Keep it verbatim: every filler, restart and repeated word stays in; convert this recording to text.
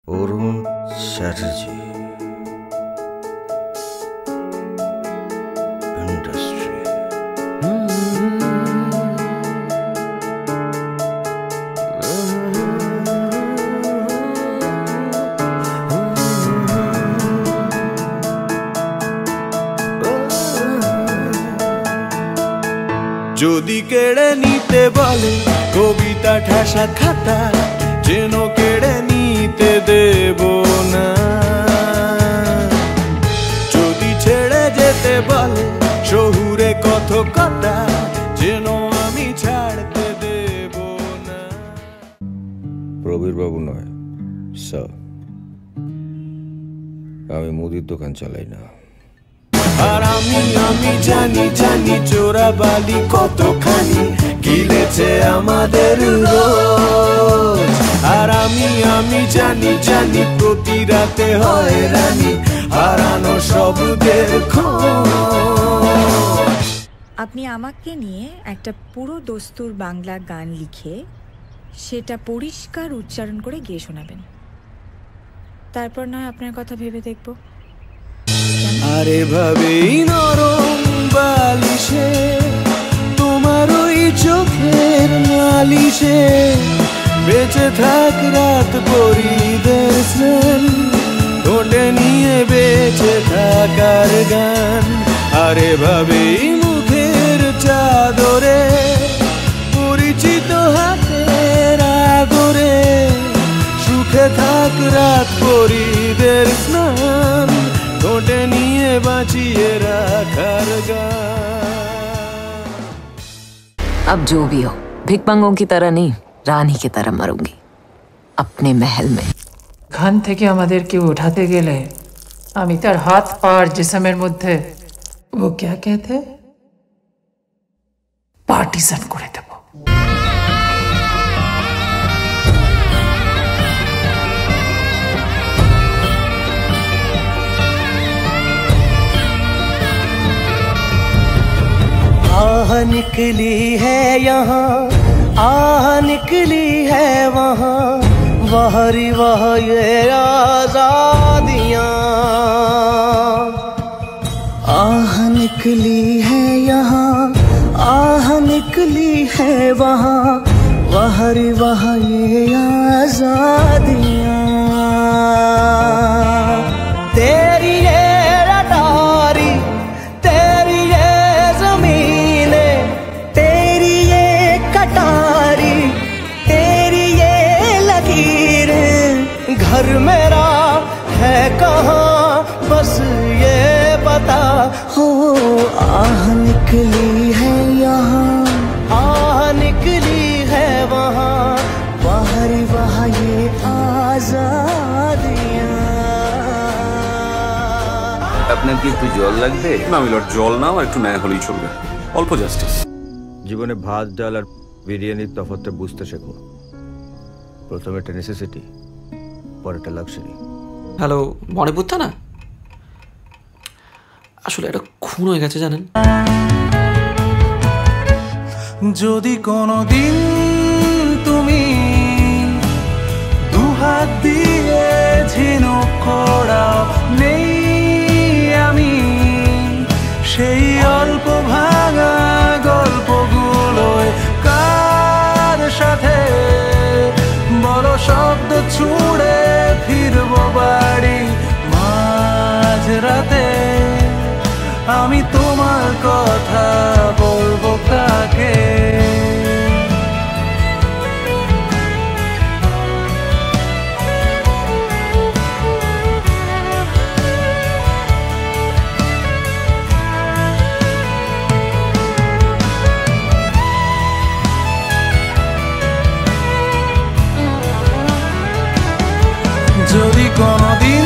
অরুণ Chatterjee industry. যদি কেড়ে নিতে বলে কবিতা ঠাসা খাতা, যেন কেড়ে নিতে দেব না। যদি ছেড়ে যেতে বলে শহুরে কত কথা, যেন আমি ছাড়তে দেব না। প্রবীর বাবু নয় স্যার, আমি মুদির দোকান চালাই না। আর আমি আমি জানি জানি চোরাবালি কতখানি গিলেছে আমাদের রোজ। আর আমি আমি জানি জানি প্রতি রাতে হয় রানী হারানো শব্দের খোঁজ। আপনি আমাকে নিয়ে একটা পুরো দস্তুর বাংলা গান লিখে সেটা পরিষ্কার উচ্চারণ করে গেয়ে শোনাবেন, তারপর নয় আপনার কথা ভেবে দেখব। আরে ভাবেই নরম বালিশে তোমার ওই চোখের নালিশে বেঁচে থাক রাত পরিদের স্নান, ঠোঁটে নিয়ে বেঁচে থাকার গান। আরে ভাবেই মুখের চাদরে পরিচিত হাতের আদরে সুখে থাক রাত পরিদের স্নান, ঠোঁটে নিয়ে বাঁচিয়ে রাখার গান। अब जो भी हो, भिकमंगों की तरह नहीं, रानी की तरह मरूंगी अपने महल में। খান থেকে আমাদেরকে উঠাতে গেলে আমি তার হাত পার জিসমের মধ্যে ও क्या कहते পার্টিশন করে দেব। आह निकली है यहाँ, आह निकली है वहाँ, वहरी वह ये आजादियाँ। आह निकली है यहाँ, आह निकली है वहाँ, वहरी वह ये आजादियाँ। तेरी ये रटारी, तेरी ये जमीने, तेरी ये कटारी, तेरी ये लकीरें, घर मेरा है कहाँ बस ये बता। हो आह निकली है यहाँ, आह निकली है वहाँ, बाहरी वहाँ ये आजादियाँ। আপনার কি একটু জল লাগবে? না মিলর, জল না, একটু ন্যায় হলেই চলবে, অল্প জাস্টিস। জীবনে ভাত ডাল আর বিরিয়ানির তফাৎটা বুঝতে শেখো। প্রথমে একটা নেসেসিটি, পরে একটা লাক্সারি। হ্যালো, মণিপুর না? আসলে এটা খুন হয়ে গেছে জানেন। যদি কোনোদিন তুমি দুহাত দিয়ে ঝিনুক খোঁড়াও, নেই আমি সেই অল্প ভাঙা গল্পগুলোয় কার সাথে বড় শব্দ ছুড়ে ফিরবো বাড়ি মাঝ রাতে। আমি তোমার কথা বলবো কাকে? যদি কোনোদিন